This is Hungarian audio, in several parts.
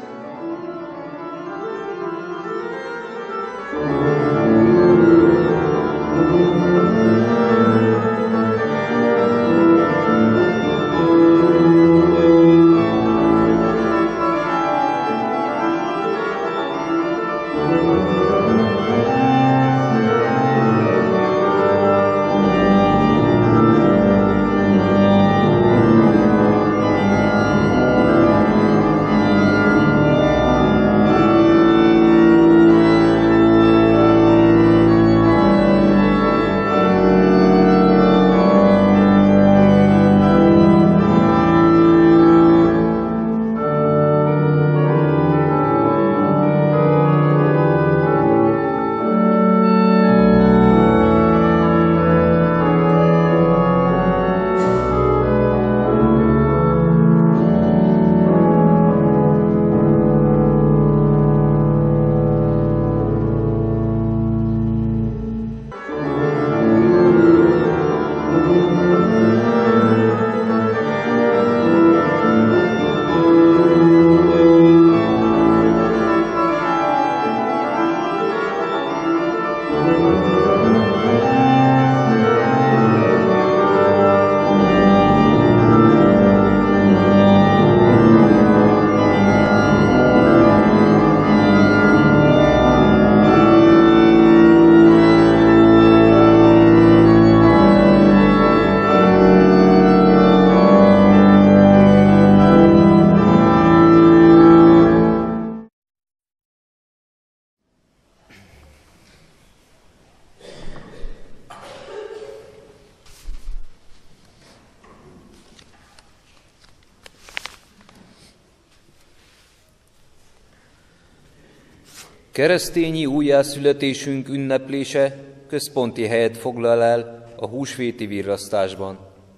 Keresztényi újjászületésünk ünneplése központi helyet foglal el a húsvéti virrasztásban.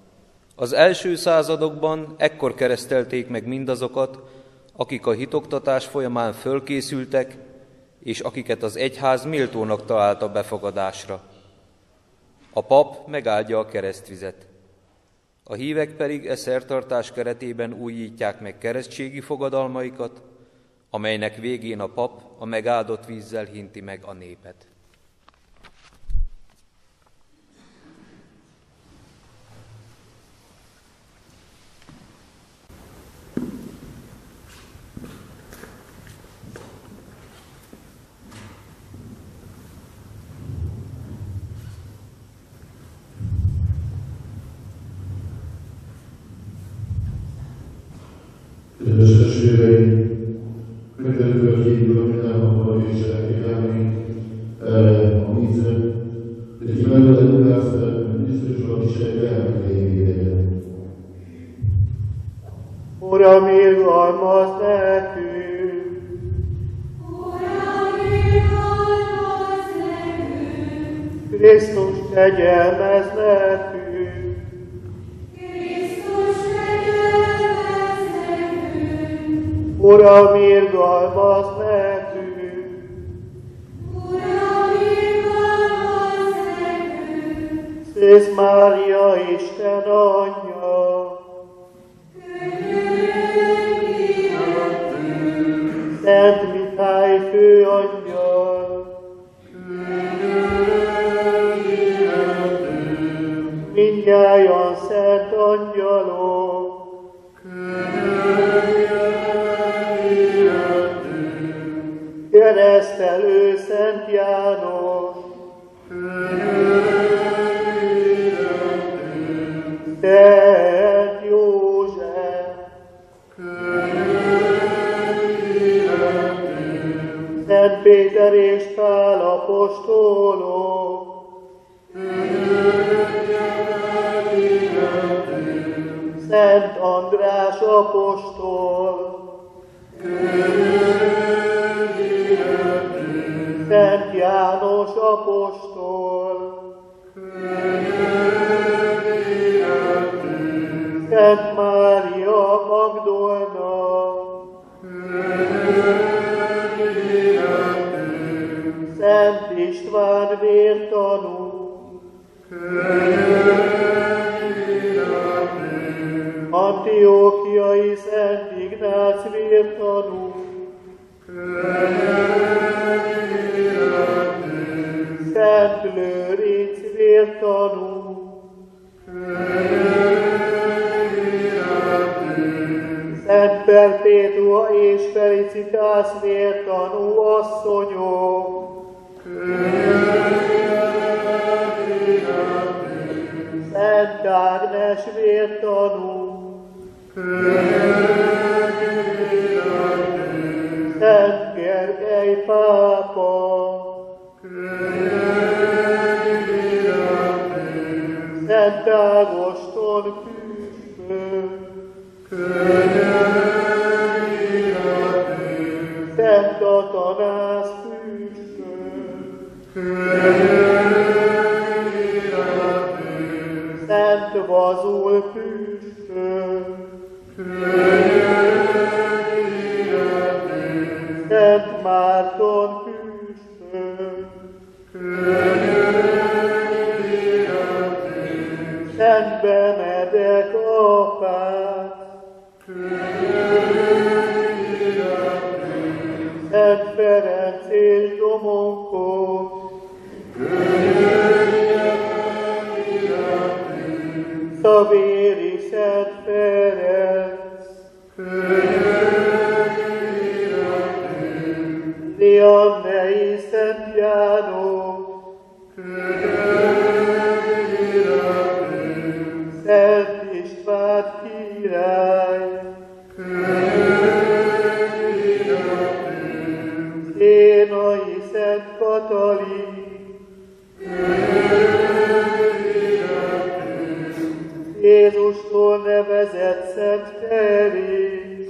Az első századokban ekkor keresztelték meg mindazokat, akik a hitoktatás folyamán fölkészültek, és akiket az egyház méltónak talált a befogadásra. A pap megáldja a keresztvizet. A hívek pedig e szertartás keretében újítják meg keresztségi fogadalmaikat, amelynek végén a pap a megáldott vízzel hinti meg a népet. Kedves testvéreim, kötelező kívül, hogy elmondva és elkérdelni a vízre, de kimenetetlen ezt biztos van is egy elmélyére. Uram, irgalmaz nekünk! Uram, irgalmaz nekünk! Krisztus, kegyelmez nekünk! Uram, irgalmaz nekünk! Uram, irgalmaz nekünk! Szűz Mária, Isten anyja! Könyörülj miattünk! Szent Mihály főangyal! Könyörülj miattünk! Mindnyájan szent angyalok! Keresztelő Szent János! Szent József! Szent Péter és Pál apostolok! Szent András apostol! Szent János apostol! Szent Mária Magdolna! Szent István vértanú! Antiochiai Szent Ignác vértanú! Szent Lőrinc vértanú, Szent Perpétua és Felicitas vértanú asszonyok, Szent Ágnes vértanú, Szent Gergely pápa, Szent Ágoston püspök, Szent Atanász püspök, Szent Vazul püspök, Szent Márton püspök, Szent Benedek apát, Szent Ferenc és Domonkos, Szavéri Szent Ferenc, Diannei Szent János, Szent István király, Énai Szent Katalin, Jézustól nevezett Szent Ferenc,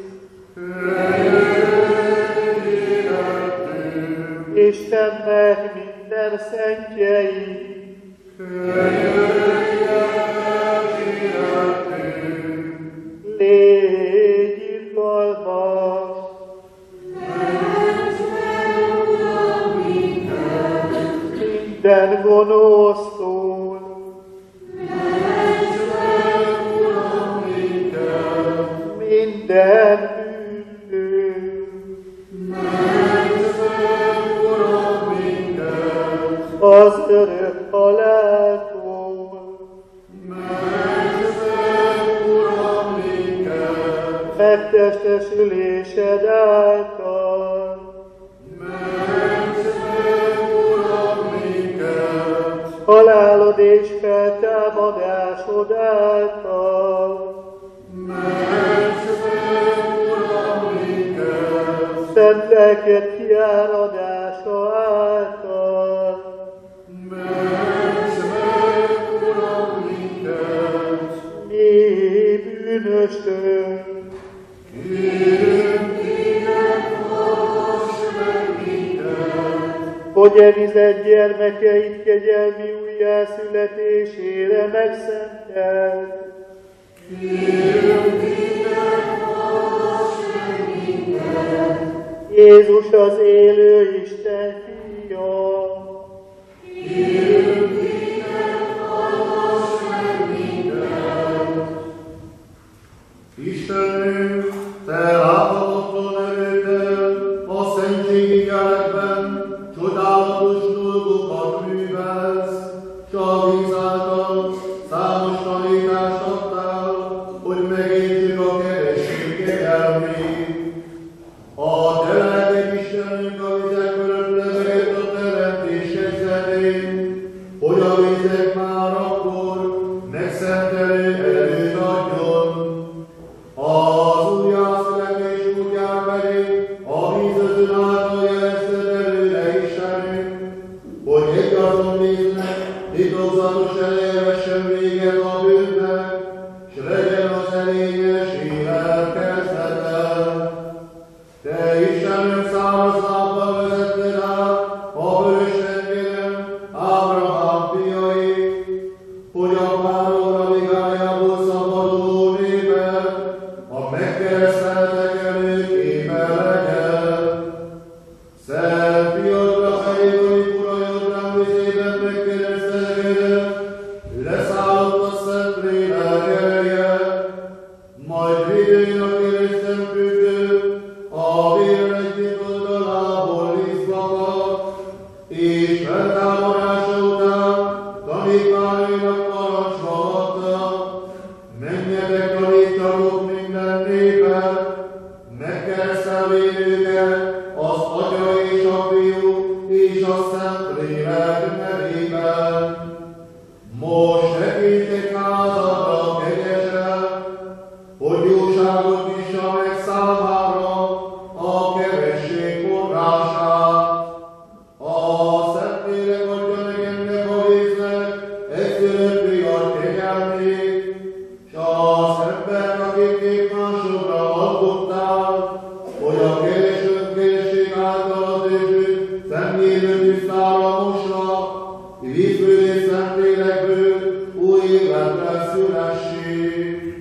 Istennek minden szentjei, légy irgalmas, minden gonosztól, minden bűntől, az örök haláltól, megtestesülésed által, halálod és feltámadásod által, szent lelked kiáradása által, mi bűnösök, hogy elvizet gyermekeit kegyelmi újjászületésére megszenteld. Jézus az élő Isten fia. Istenünk, te láthatatlan erőddel, a szentségi jelekben csodálatos dolgokat művelsz, s a víz által számos tanítást adtál, hogy megértsük a keresség kegyelmét. A te lelked Istenünk a vizek fölött lebegett a teremtés kezdetén, megkeresztelvén őket az Atya és a Fiú és a Szentlélek nevében. Most segíts egy házadra kegyesen, hogy jóságot nyissa meg számára a keresség forrását. A Szentlélek adja meg ennek a résznek egyszerűbb fiat kegyelmét, s az embert, akiknek másokra alkottál, hogy a keresség által az ő szemlélő tisztára mossa, vízből és Szentlélekből új életre szülessék.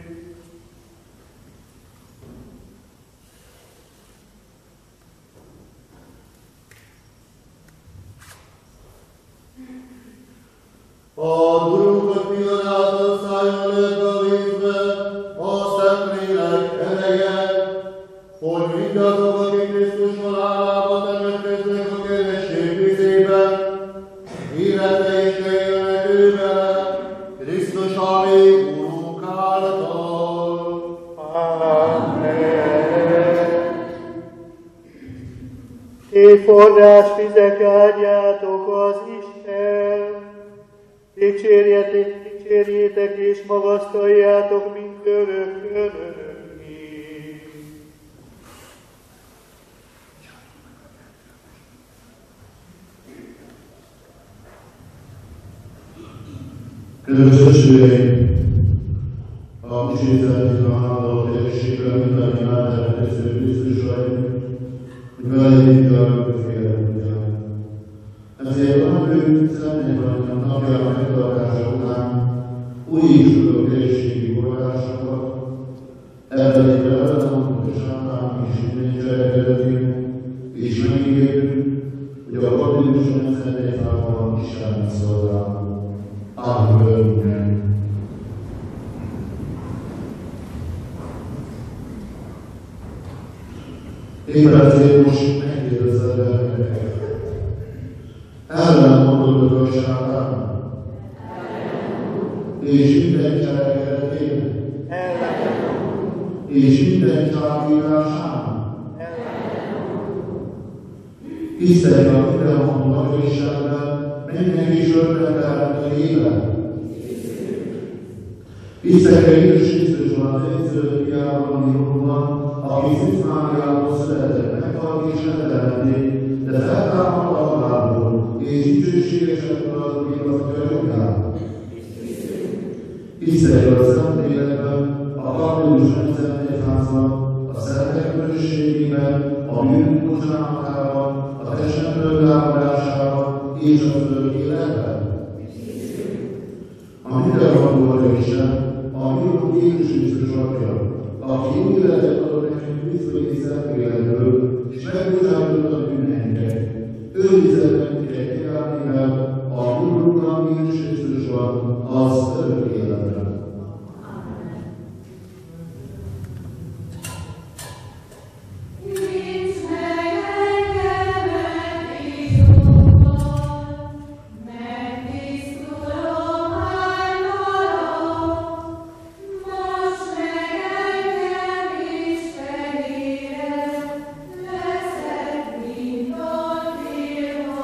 A durunkat pillanatban szálljon le a vízbe a Szentlélek ereje, hogy mindazok, akik Krisztus halálába temetkeznek a keresség vizében, életre is keljenek ő vele, Krisztus a mi Urunk által. Ti forrás vizek áldjátok az Isten, dicsérjétek és magasztaljátok mindörökkön örökké. Kedves testvéreim, a kísérletben a hála egészségre mindenki átteremtésű Krisztusra, hogy vele mindjárt közéletünkkel. Ezért a nők Szentlélek napjának megtartása után újítsuk a keresztégi forrásokat, ebben egy pontosan is minden cselekedetünk, és megígérjük, hogy a katolikus Szentlélekben Istennek szolgálunk. Amen. Éppen ezért most megkérdezed bennünket. Ellen mondod a sátán, és minden cselekedetében, és minden csábításán. Hiszek a mindenhol nagy Istenben, mennek és örvendelhető élet. Hiszek a Jézus Krisztusban az egyszerű fiában, ami Rómban, aki Szűz Máriától született, meghalt és letemették, de feltámadt a halálból, és dicsőségesen uralkodik az örökkel. Hiszek a Szentlélekben, a katolikus nemzetegyházban, a szentek közösségében, a bűnök bocsánatában, a testemből támadásában és az örök életben. A mindenható Atya Isten, a mi Urunk Jézus Krisztus Atya, aki új életet adott nekünk Krisztus Szentlélekből, és megbocsátott a bűneinket, őrizett bennünket kegyelmével, a mi Urunknak Jézus Krisztusban az örök életre. Leszek, mint a dél.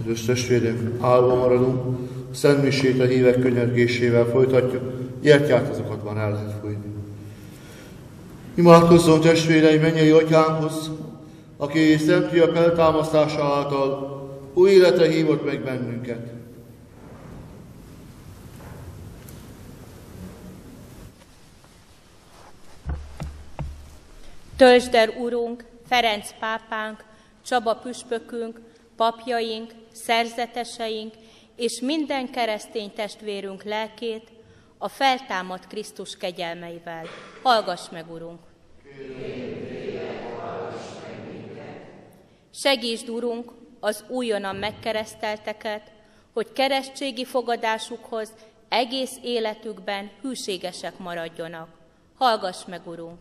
Kedves testvérek, állva maradunk, a Szent Misét a hívek könyörgésével folytatjuk, gyertyátozokatban el lehet fújni. Imádkozzon testvéreim mennyei atyánkhoz, aki Szent Fia feltámasztása által új életre hívott meg bennünket. Töltsd el, Urunk, Ferenc pápánk, Csaba püspökünk, papjaink, szerzeteseink és minden keresztény testvérünk lelkét a feltámadt Krisztus kegyelmeivel. Hallgass meg, Urunk! Segítsd, Urunk, az újonnan megkeresztelteket, hogy keresztségi fogadásukhoz egész életükben hűségesek maradjanak. Hallgass meg, Urunk!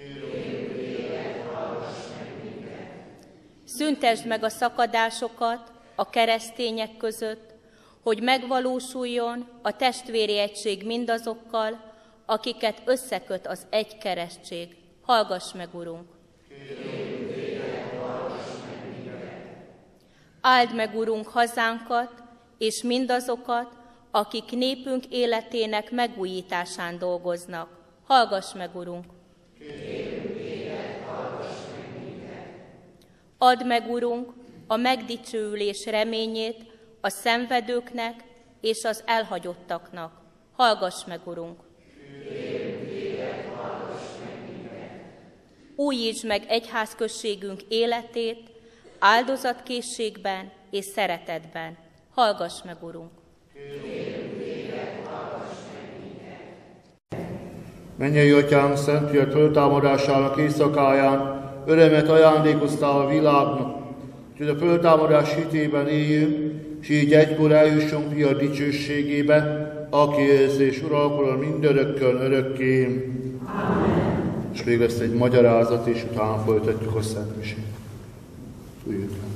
Szüntesd meg a szakadásokat a keresztények között, hogy megvalósuljon a testvéri egység mindazokkal, akiket összeköt az egy keresztség. Hallgass meg, Urunk! Áld meg, Urunk, hazánkat és mindazokat, akik népünk életének megújításán dolgoznak. Hallgass meg, Urunk! Add meg, Urunk, a megdicsőülés reményét a szenvedőknek és az elhagyottaknak. Hallgass meg, Urunk! Újítsd meg egyházközségünk életét áldozatkészségben és szeretetben. Hallgass meg, Urunk! Mennyei Atyánk, Szent Fiat föltámadásának éjszakáján örömet ajándékoztál a világnak, hogy a föltámadás hitében éljünk, és így egykor eljussunk Fiat dicsőségébe, aki élsz és uralkodol mindörökkön örökké. Amen. És még lesz egy magyarázat, és utána folytatjuk a Szent Misét. Fújjuk el.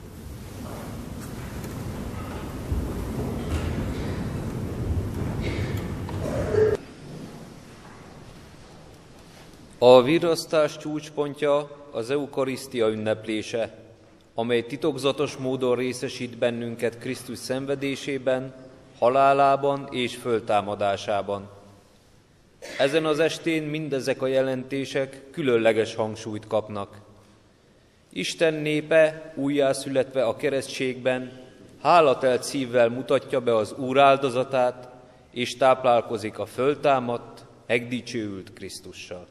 A virrasztás csúcspontja az eukarisztia ünneplése, amely titokzatos módon részesít bennünket Krisztus szenvedésében, halálában és föltámadásában. Ezen az estén mindezek a jelentések különleges hangsúlyt kapnak. Isten népe újjászületve a keresztségben hálatelt szívvel mutatja be az Úr áldozatát, és táplálkozik a föltámadt, megdicsőült Krisztussal.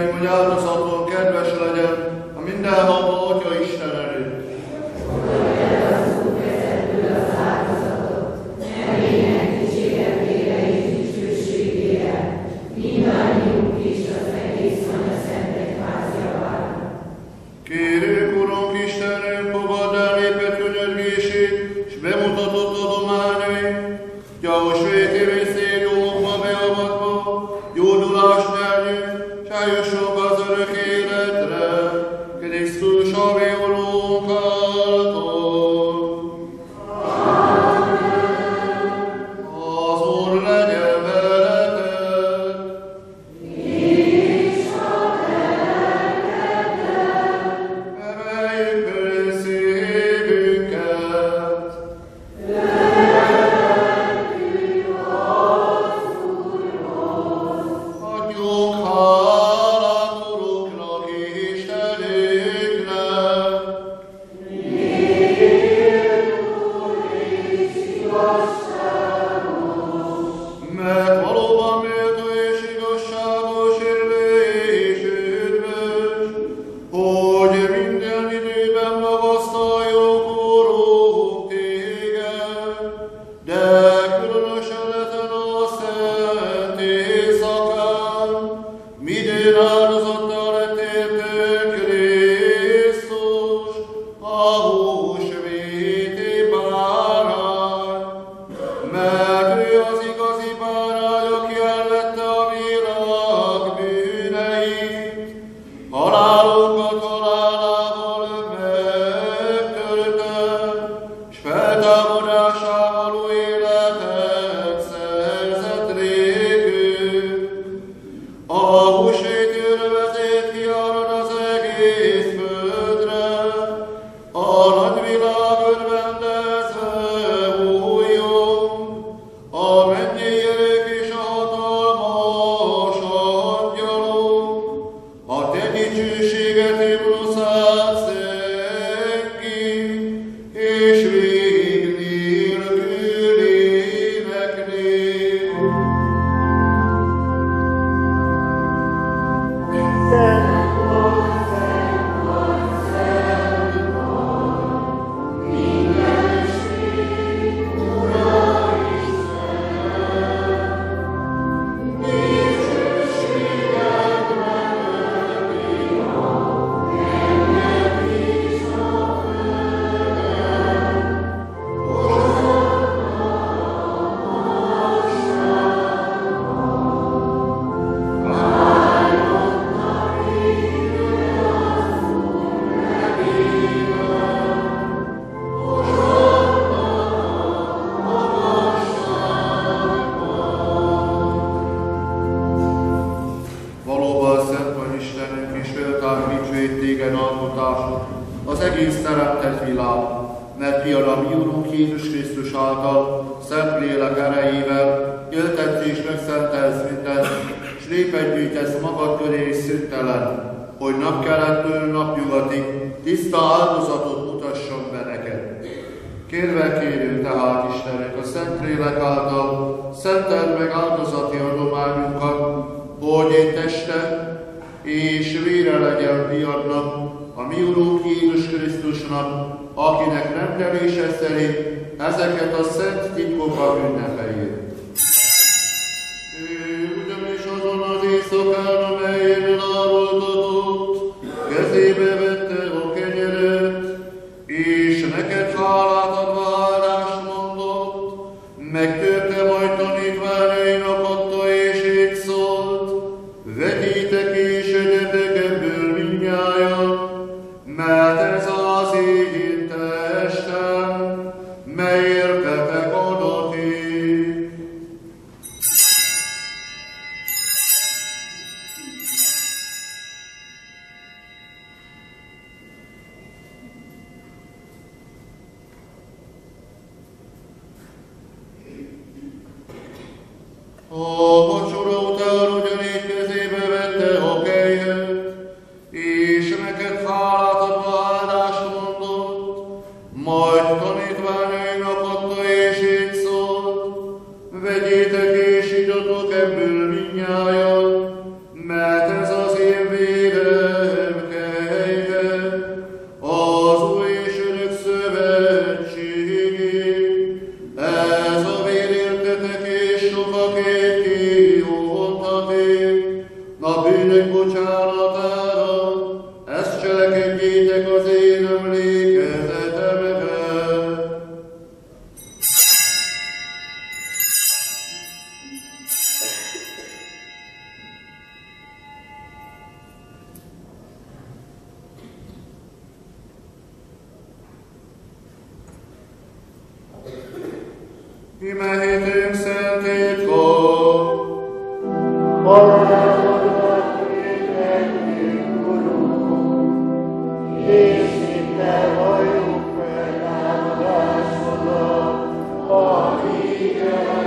kérem, hogy áldozaton kedves legyen a mindenható Atya Isten előtt. Kérjük, Urunk Istenünk, fogadd el néped könyörgését, s bemutatott adományaink, gyors vétévé szégyókba beavatva, jódulást nyerjünk, s eljussunk az örök életre, Krisztus a mi Urunk által. Az Úr legyen veletek! Emeljük föl szívünket! Adjunk hálát Urunknak, Istenünknek! Mert valóban méltó és igazságos, élő és üdvös, hogy minden időben magasztaljuk, Urunk, Téged, de különösen ezen a szent éjszakán, midőn áldozattal lettél Krisztus, a húsvéti bárány, mert ő az igazi bárány, aki elvette a világ bűneit, halálunkat halálával megtölte, s feltámadásával új életet szerzett nékünk. A húsvéti örömezét kiárad az egész földre, a nagyvilág örvendezve újjon, a mennyei erők és a hatalmas angyalok, a te dicsőséget himnuszát szengi, és vég nélkül énekli. Valóban szent vagy Istenünk, és féltán dicsőít téged alkotásod, az egész teremtett világ, mert fiad a mi Urunk Jézus Krisztus által, szent lélek erejével éltetsz és megszentelsz mindent, s népet gyűjtesz magad köré és szüntelen, hogy napkelettől napnyugatig tiszta áldozatot mutasson be neked. Kérve kérünk tehát Istenünk a szent lélek által, szenteld meg áldozati adományunkat, hogy egy teste és vére legyen fiadnak, a mi Urunk Jézus Krisztusnak, akinek rendelése szerint ezeket a szent titkokat ünnepeljük. Ő ugyanis azon az éjszakán, amelyen elárultatott, kezébe vette a kenyeret, és neked hálát adva áldást mondott, megtörte, majd tanítványainak adta, és így szólt: vegyétek és egyetek ebből mindnyájan, mert ez az én testem, mely értetek adatik. A vacsora után ugyanígy kezébe vette a kelyhet, és neked hálát adva áldást mondott, majd tanítványainak adta, és így szólt: vegyétek és igyatok ebből mindnyájan, mert ez az én Tegyétek az én emlékezetemre. Ime hitünk szent titkot, Halálodnak mindenkünk, Urunk, és minden hajunk feltámadásodra, akik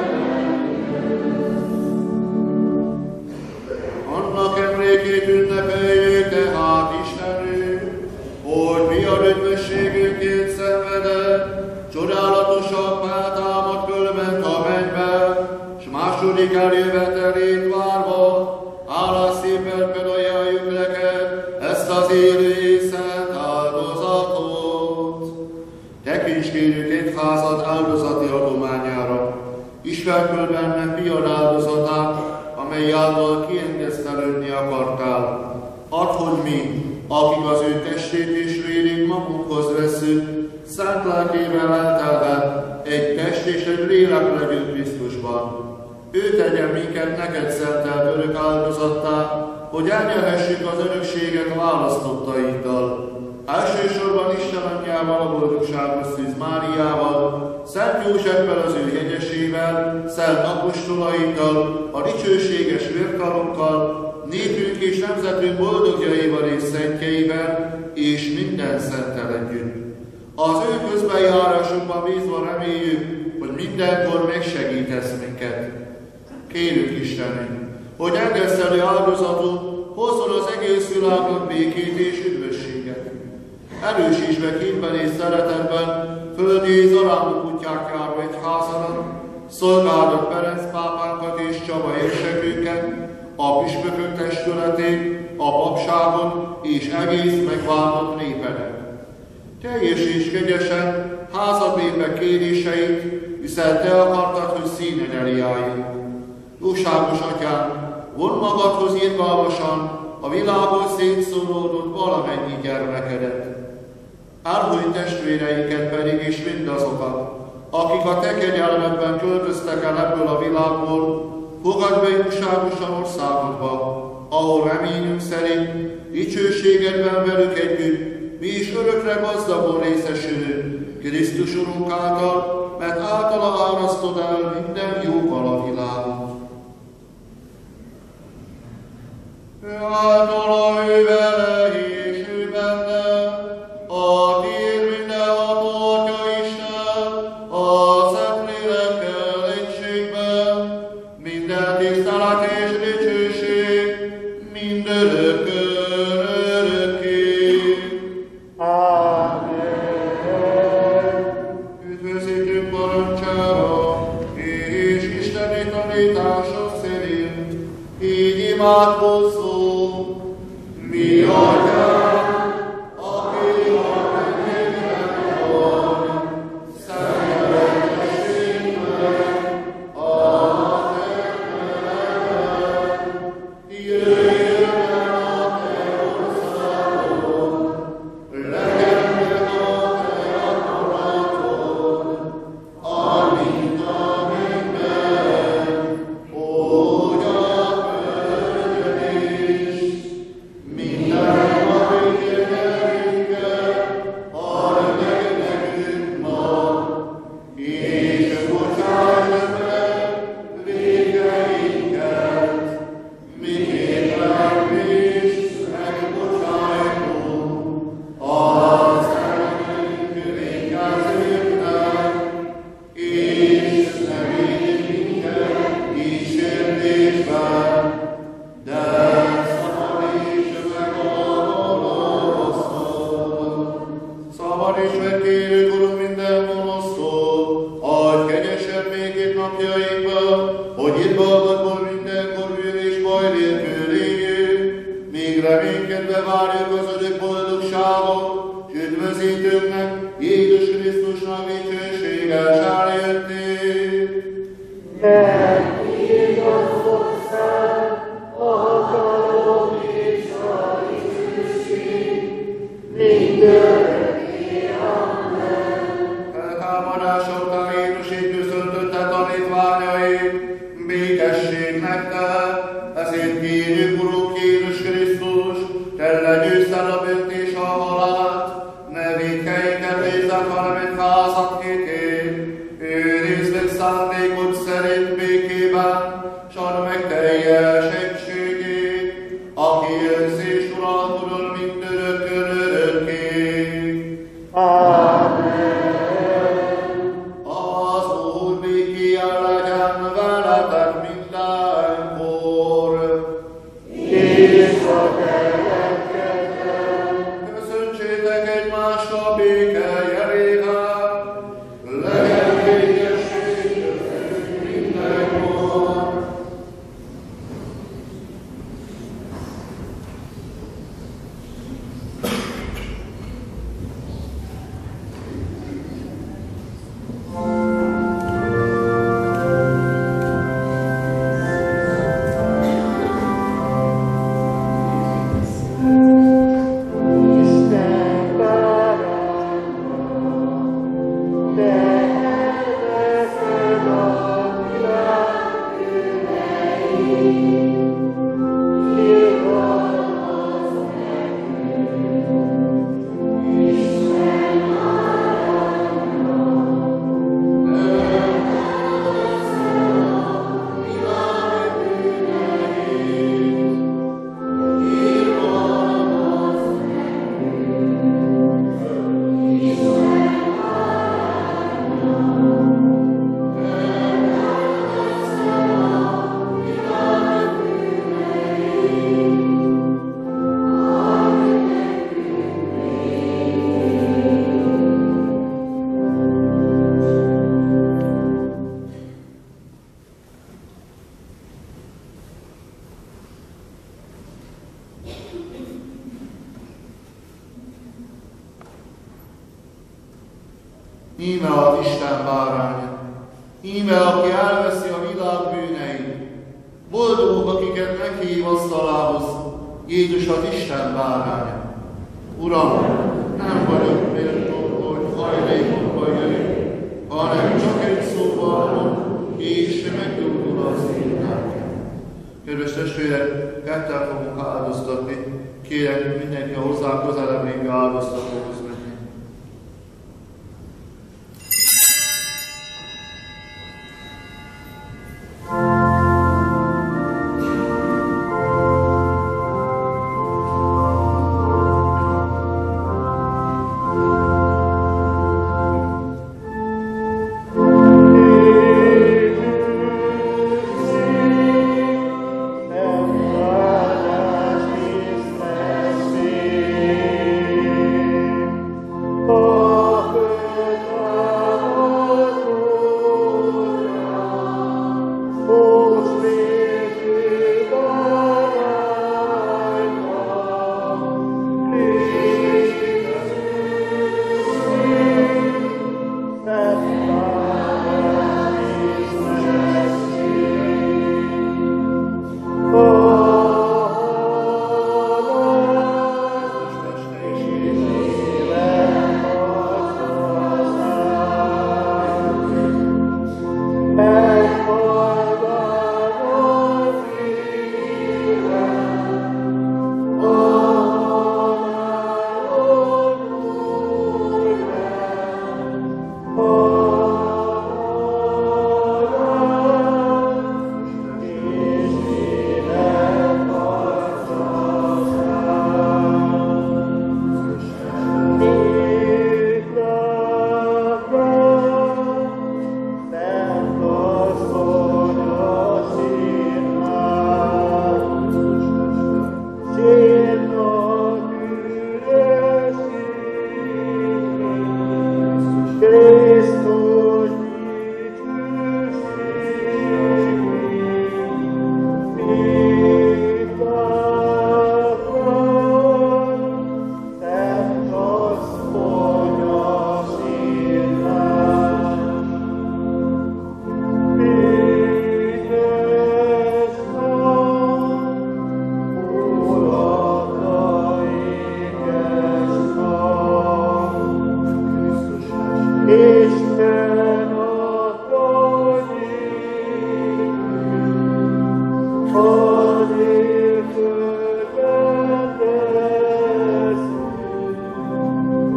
annak emlékét ünnepeljük tehát Istenünk, hogy mi a ötvösségünkért szenvedett, csodálatosabbá támad fölment a mennybe, s második eljövetelét várva, hálás szívvel felajánljuk neked ezt az élő és szent áldozatot. Tekints kérjük egyházad áldozati adományára, ismerd föl benne fiad áldozatát, amely által kiengesztelődni akartál. Add, hogy mi, akik az ő testét és vérét magunkhoz vesszük, szent lelkével eltelve egy test és egy lélek legyünk Krisztusban. Ő tegye minket neked szentelt örök áldozattá, hogy elnyerhessük az örökséget választottaiddal. Elsősorban Isten anyjával, a boldogságos Szűz Máriával, Szent Józseffel az ő jegyesével, szent apostolaiddal, a dicsőséges vértarokkal, népünk és nemzetünk boldogjaival és szentjeivel, és minden szenttel együtt. Az ő közbenjárásukban bízva reméljük, hogy mindenkor megsegítesz minket. Kérjük Istenünk, hogy engesztelő áldozatot hozzon az egész világnak békét és üdvösséget. Erősíts meg hitben és szeretetben földi zarándok útját járó egyházadat, szolgáld Ferenc pápánkat és Csaba érsekünket, a püspökök testületét, a papságot és egész megváltott népedet. Teljesíts kegyesen házad népek kéréseit, hiszen te akartad, hogy színed elé álljunk. Jóságos Atyám, von magadhoz irgalmasan a világból szétszóródott valamennyi gyermekedet. Árulj testvéreinket pedig és mindazokat, akik a te kegyelmedben költöztek el ebből a világból, fogadd be jóságosan országodba, ahol reményünk szerint dicsőségedben velük együtt mi is örökre gazdagon részesülünk Krisztus Urunk által, mert általa árasztod el minden jóval a világot. Ő általa, ő vele és ő benne, a tiéd mindenható Atya Isten, a Szentlélekkel egységben, minden tisztelet és dicsőség, mindörökkön örökké. Amen. Üdvözítünk parancsára, és Isteni tanítása szerint így imádkozzunk. Mi Atyánk, aki a mennyekben vagy, szenteltessék meg a te neved. Jöjjön el a te országod, legyen meg a te akaratod, amint a mennyben, úgy a földön is. Minden napi kenyerünket add meg nekünk ma, és bocsáss meg vétkeinket, miképpen mi is megbocsájtunk az ellenünk vétkezőknek, és ne vigy minket kísértésbe, de szabadíts meg a gonosztól. Szabadíts meg, kérjük, Urunk, minden gonosztól, adj kegyesen még itt napjainkban, hogy itt dolgodból mindenkor bűn és baj nélkül éljünk, míg reménykedve várjuk az örök boldogságot, s üdvözítőnknek, Jézus Krisztusnak dicsőséges eljöttét. Mert így az ország, a hatalom és a dicsőség, Feltámadásodtán Jézus köszöntötte tanítványait, békesség nektek, ezért kérjük, Urunk Jézus Krisztus, te legyőzted a bűnt és a halált, ne vétkeinket nézzek, hanem egy házat hitét, őrizd szándékod szerint békében, s add meg teljes egységét, aki jössz és uralkodol mindörökkön örökké. Az Úr békéjel legyen veletek mindenkor. Köszöntsétek egymást a béke jelével, legyen békesség mindenkor. Isten barátja, te elveszed a világ bűneit, irgalmaz nekünk, Isten barátja, te elveszed a világ bűneit, irgalmaz Íme az Isten báránya, íme aki elveszi a világ bűneit. Boldogok, akiket meghív asztalához, Jézus az Isten báránya. Uram, nem vagyok méltó, hogy hajlékomba jöjj, hanem csak egy szóval mond, és meggyógyul az én lelkem. Kedves testvérek, ketten fogunk áldoztatni. Kérek mindenki a hozzá közelebb lévő áldoztatóhoz menni. Vágyás tisztesség.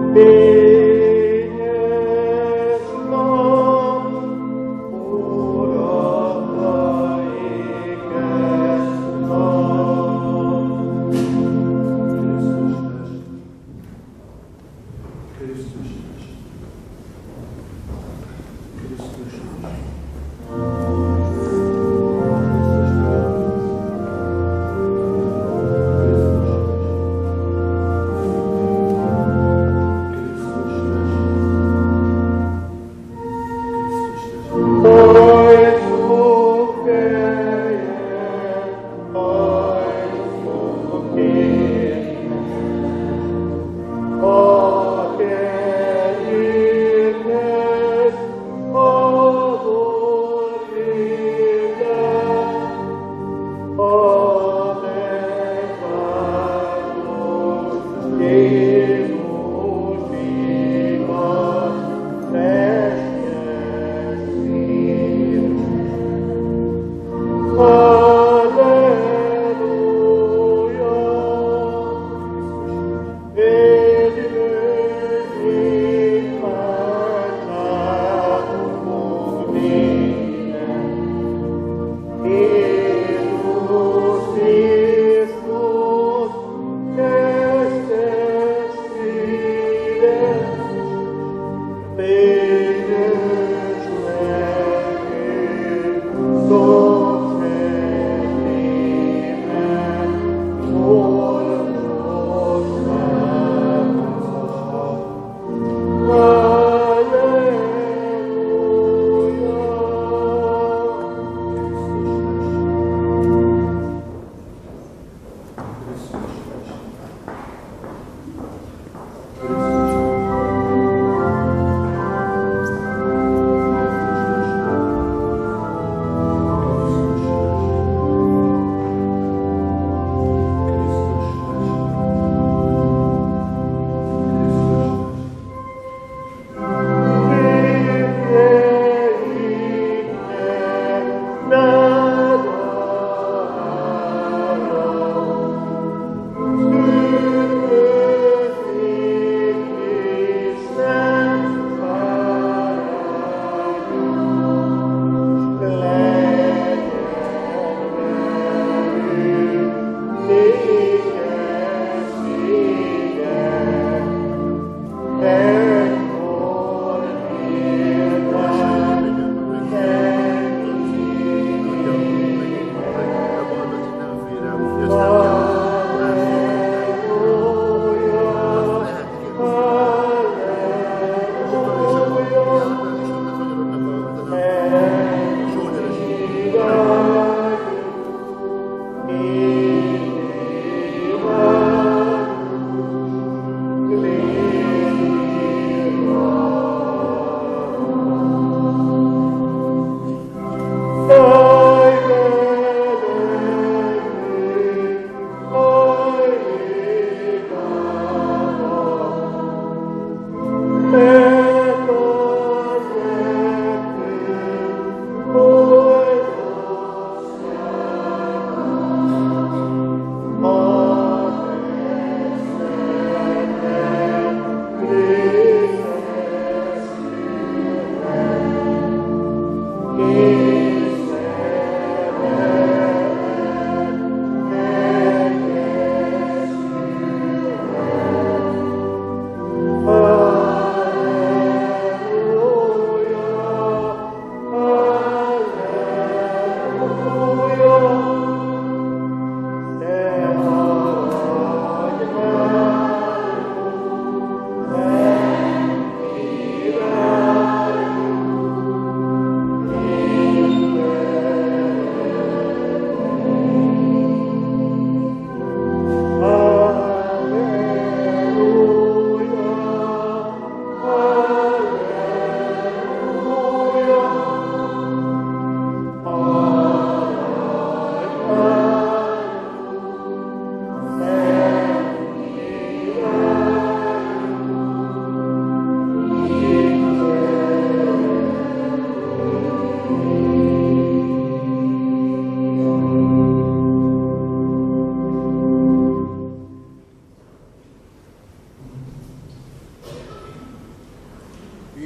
Krisztus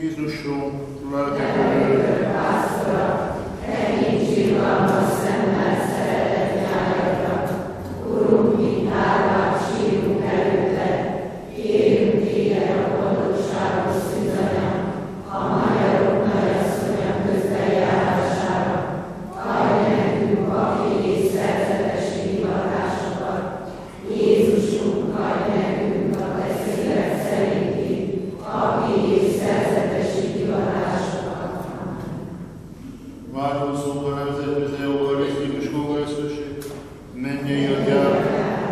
Jézusunk, lelked változzunk a nemzetközi eucharisztikus kongresszusi, mennyei atyánk,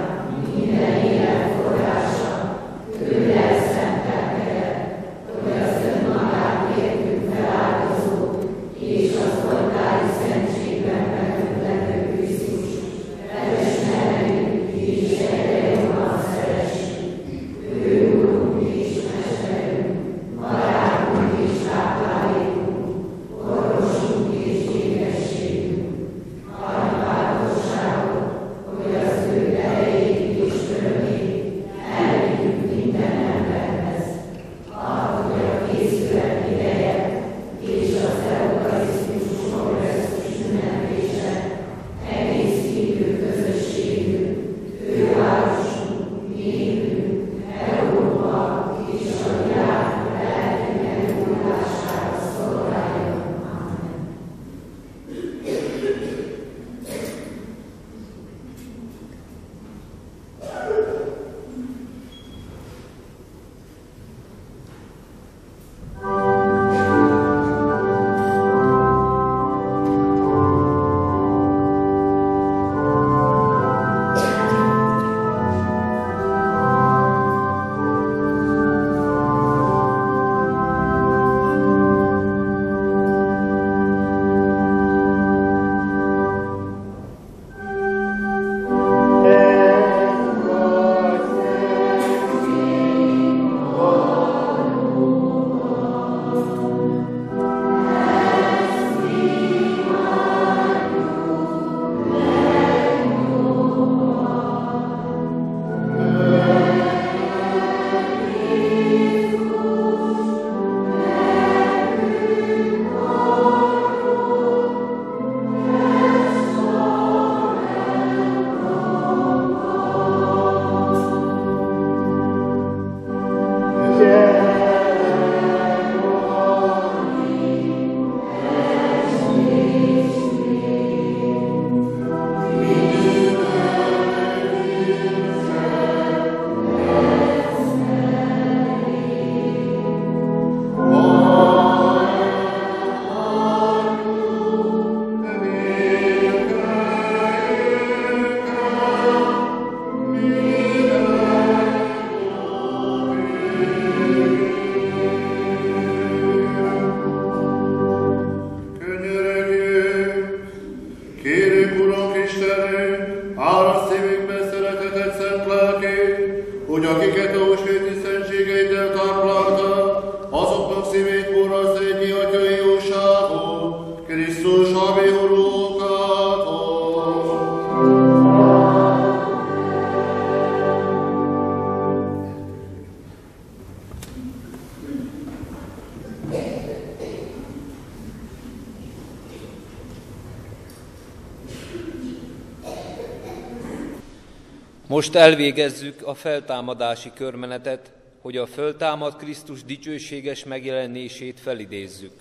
Most elvégezzük a feltámadási körmenetet, hogy a föltámadt Krisztus dicsőséges megjelenését felidézzük.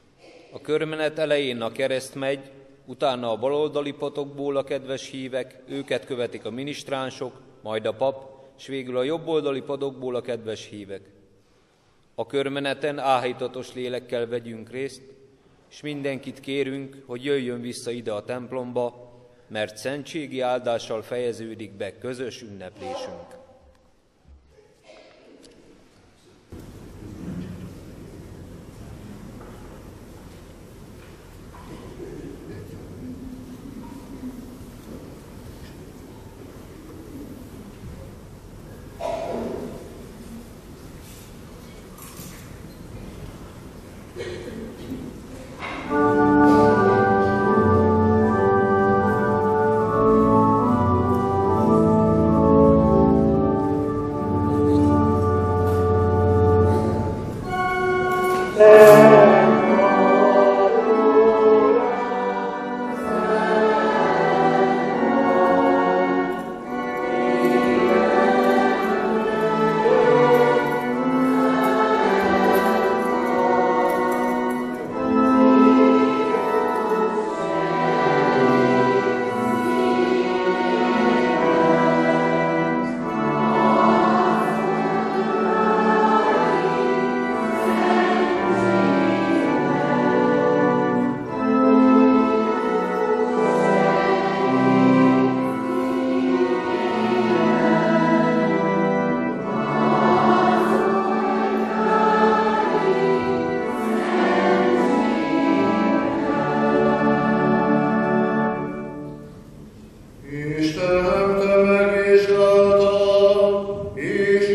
A körmenet elején a kereszt megy, utána a baloldali patokból a kedves hívek, őket követik a minisztránsok, majd a pap, s végül a jobboldali padokból a kedves hívek. A körmeneten áhítatos lélekkel vegyünk részt, és mindenkit kérünk, hogy jöjjön vissza ide a templomba, mert szentségi áldással fejeződik be közös ünneplésünk.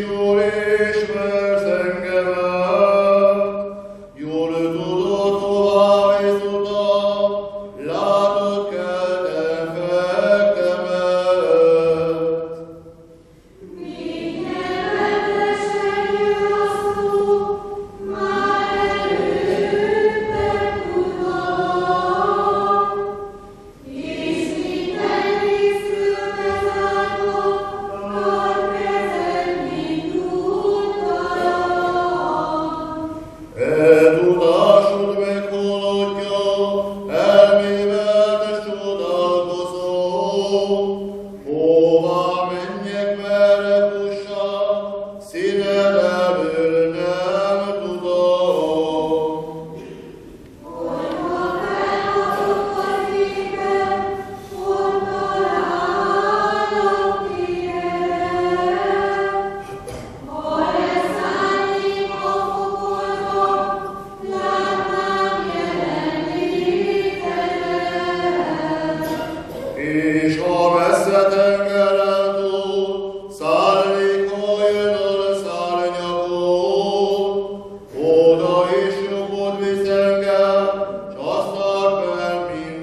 jól ismersz engemet, jól tudod, hová mész utam, látod, keltem fektemet. Mindenetesen jön a szó, már előtted tudom, és minden részről bezárom, tart kezed, mint úttalom. Eltudásod meghaladja, elmével te csodálkozol. Hová menjek, merre fussak, színed elől nem tudom. Hogyha felhozok az égen, ott találok téged. Ha leszállnék a fogodba, látnám jelenlétedet. És ha messze tengeren túl, szállnék, ha jön a szárnyakon, oda is jobban visz engem, s azt tart fel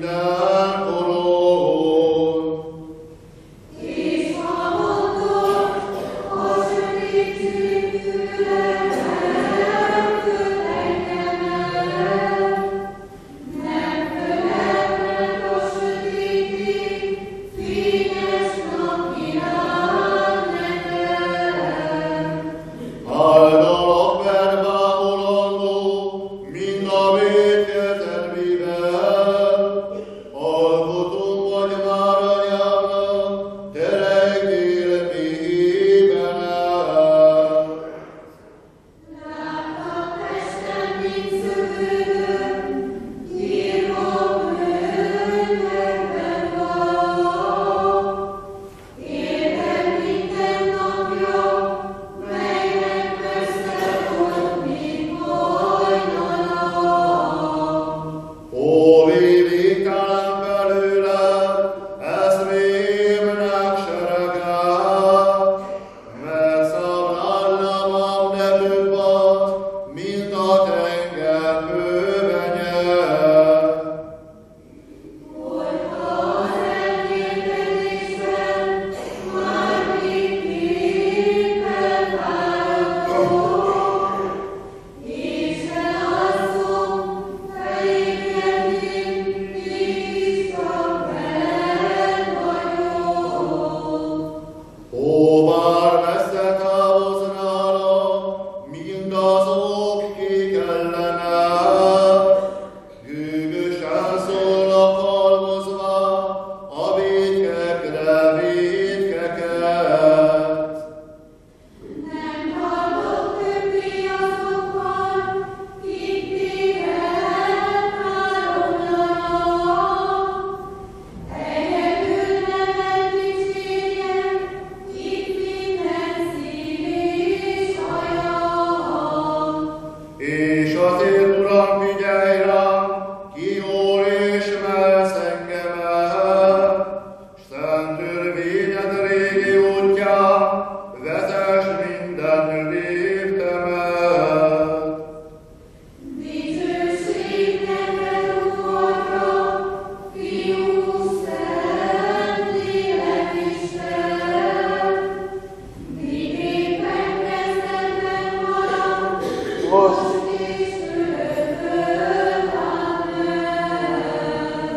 mindenkoron. És ha mondod, a sötétség tőlem elköt engemet, nem felednek a sötétség, fényes nap kíván nekem. Áldalak verbámolandó, mind a védkezet mivel, alkotom vagy már anyámnak, te rejtél mélyében el. Láttam testem, mint szökődöm, írva bőrökben van. Érted minden napja, melynek összefolt, mint hajnalom. Ó, védékelem belőled, eszmémnek sereget, mert számlálnám ne több az, mint a tenger bővenye. Hogyha az elmélkedésben már végképpen fáradok, és felalszom, felébrednék, mégis csak veled vagyok. Ó, bár messze távoználak, mindazok, kik ellenem, gőgösen szólnak halmozva, a vétkekre vétkeket. Nem hallok többé azokkal, kik téged káromlanak. Egyedül neved dicsérjen, itt minden szív és hajam. És azért, Uram, figyelj rám, ki jól ismersz engemet, s szent törvényed régi útján vezess minden léptemet. Dicsőség neked, Uradra, Fiú, Szent Lélek Isten. Míg éppen kezdetben van, most és örökön. Amen.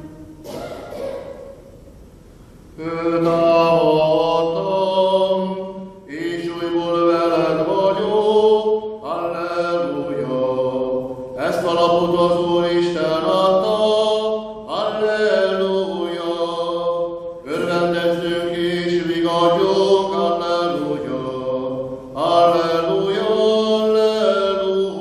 Föltámadtam, és újból veled vagyok, halleluja. Ezt a lapot az Úristen adta, halleluja. Örvendezzünk és vigadjunk, halleluja. Halleluja, halleluja.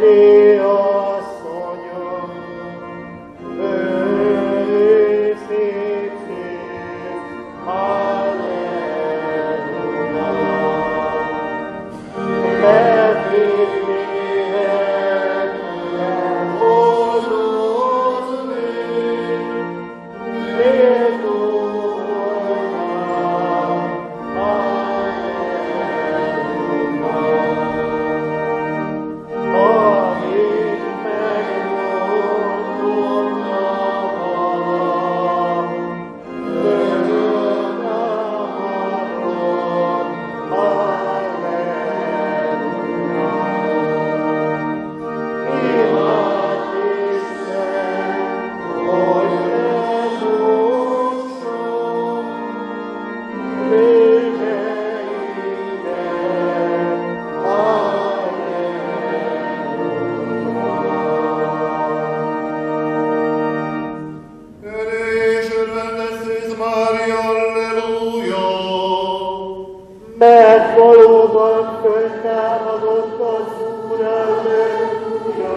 Neki asszonyom, ő szép szív, halleluja. Megígérhet, hordozni, mert valóban föltámadott az Úr, halleluja.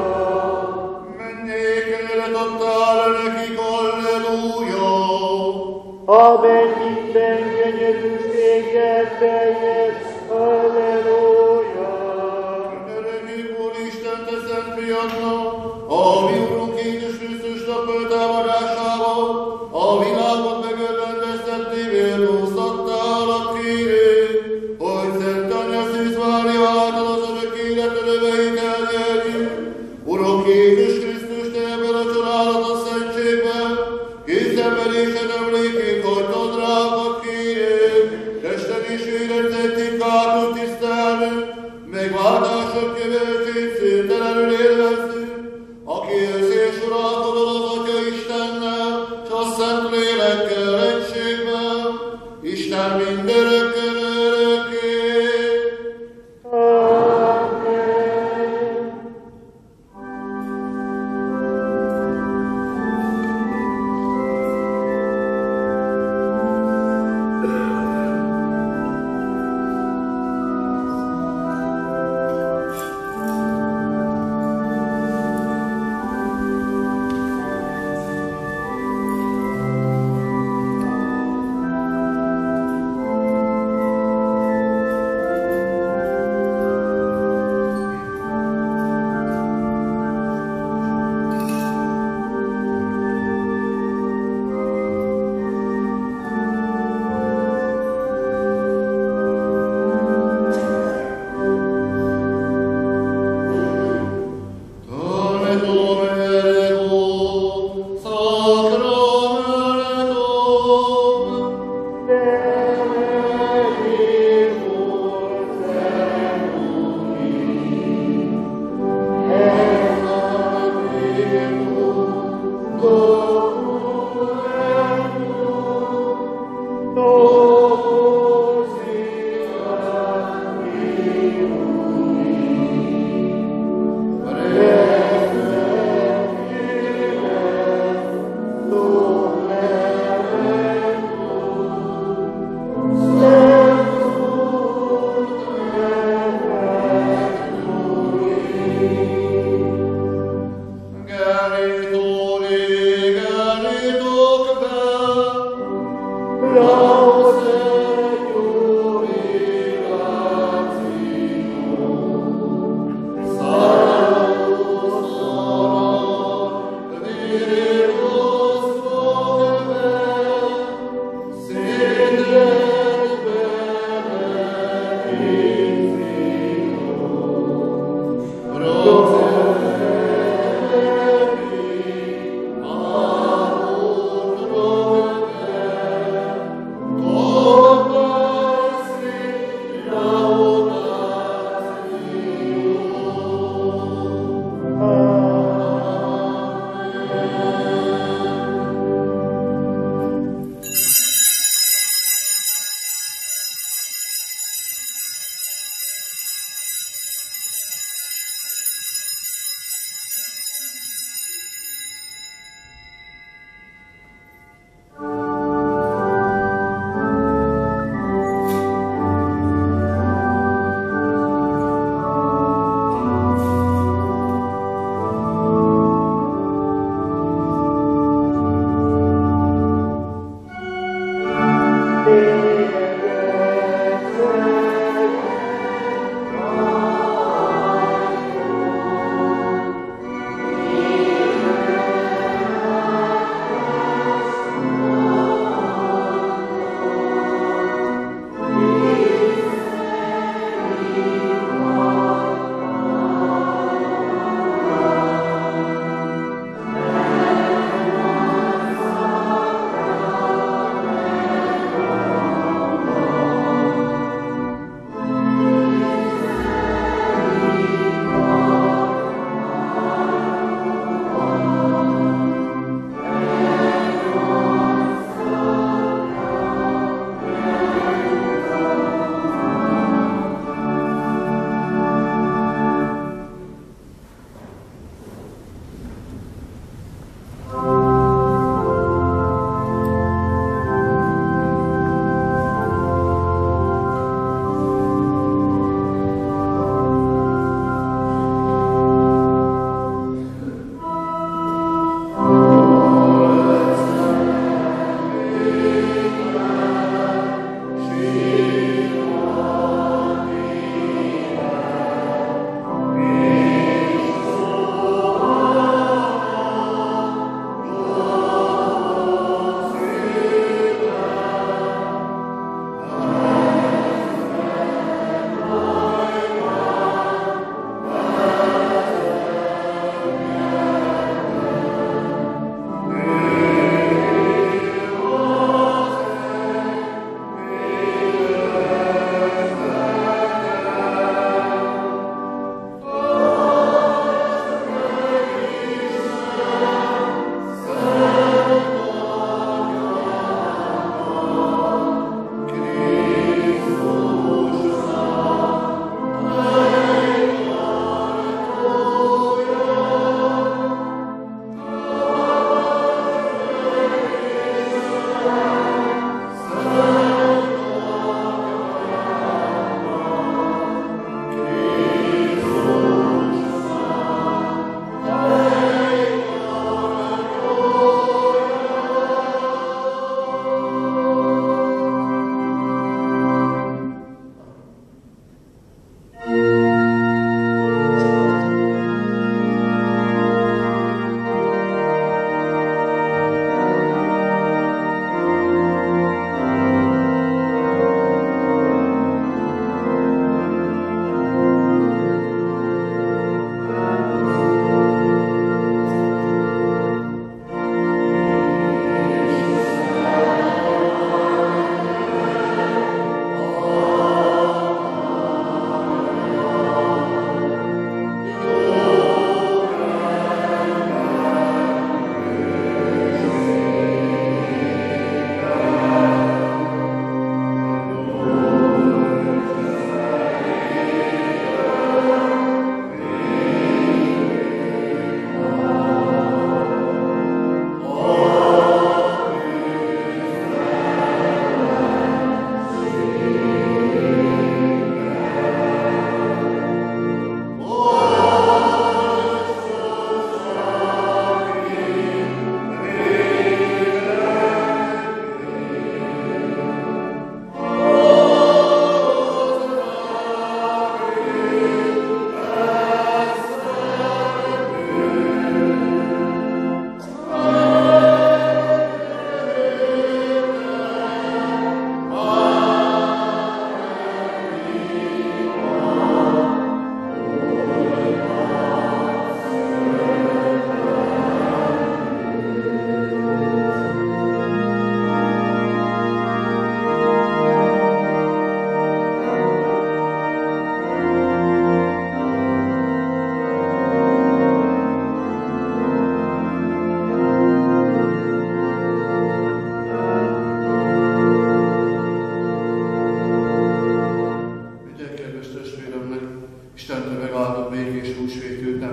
Mennék adtál nekik, halleluja. Amennyiben gyönyörűséggel teljes, halleluja. Nekik, Úristen, te szent fiadnak, a mi Urunk Jézus Krisztusnak föltámadásával, a világot megörvendeztettél, méltóztattál a kérét, hogy Szent Anya Szűz Mária által az örök élet örömeit elnyerjük. Urunk Jézus Krisztus, te ebben a csodálatos szentségben, készenvedésed emlékét hagytad ránk a kérét, testen és véred szent titkát tisztelni, megváltásod követsét szüntelenül élvezzük, aki élsz és uralkodol az Atya Istennel, s a Szent Lélekkel egységben, Isten mindörökkön örökké.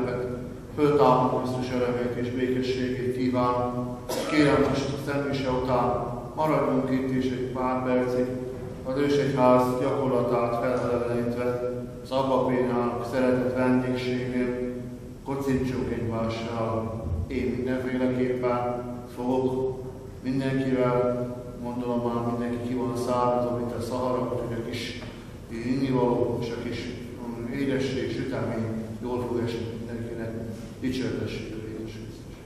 ünnepet, föltámad Krisztus örömét és békességét kívánom. Kérem, most a Szent Mise után maradjunk itt is egy pár percig, az ősegyház gyakorlatát felelevenítve, az Abba Pénának szeretett vendégségnél kocintsunk egymással. Én mindenféleképpen fogok mindenkivel, gondolom már mindenki ki van száradva, mint a Szahara, hogy a kis innivaló és a kis édesség, sütemény jól fog esni mindenkinek. Dicsértessék a Jézus Krisztus.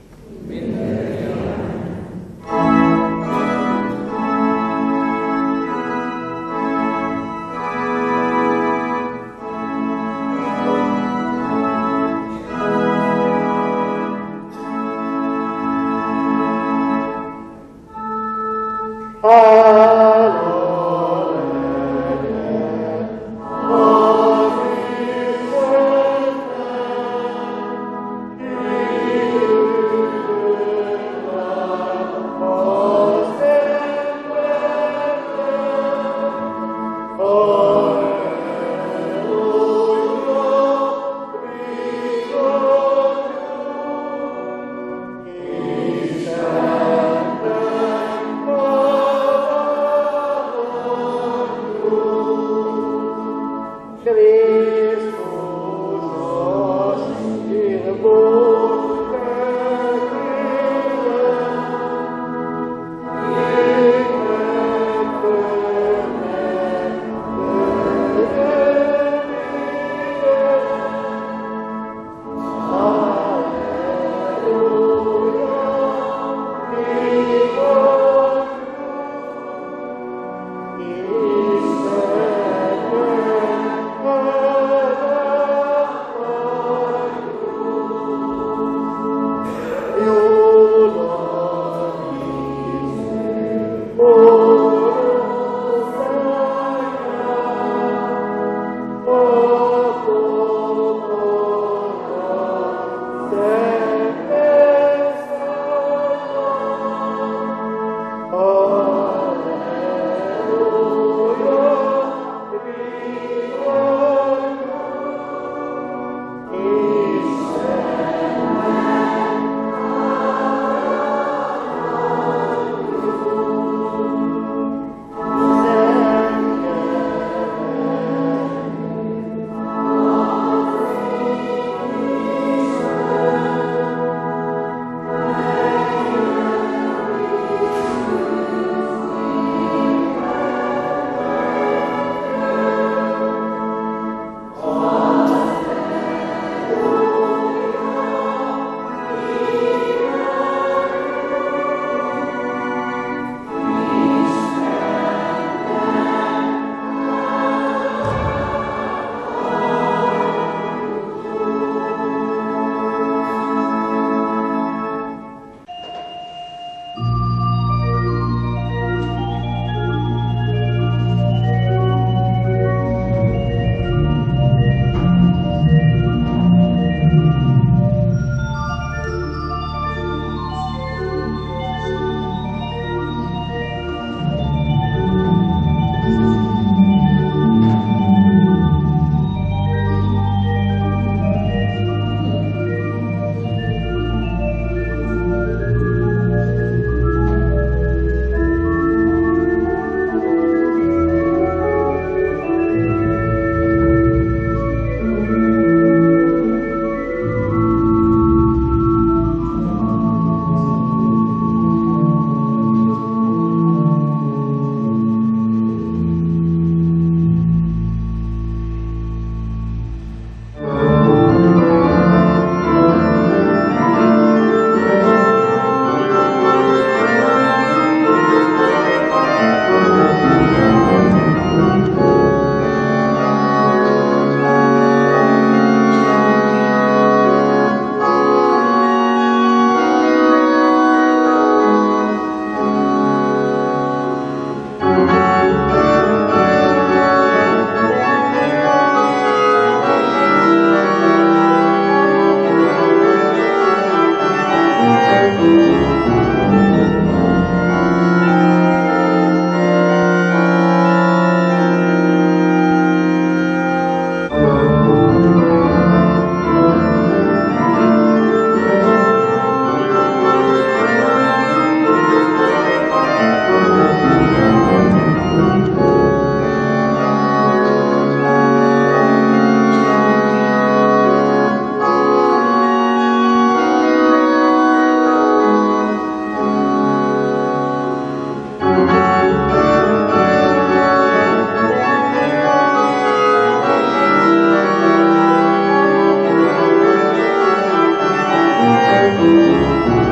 Amen.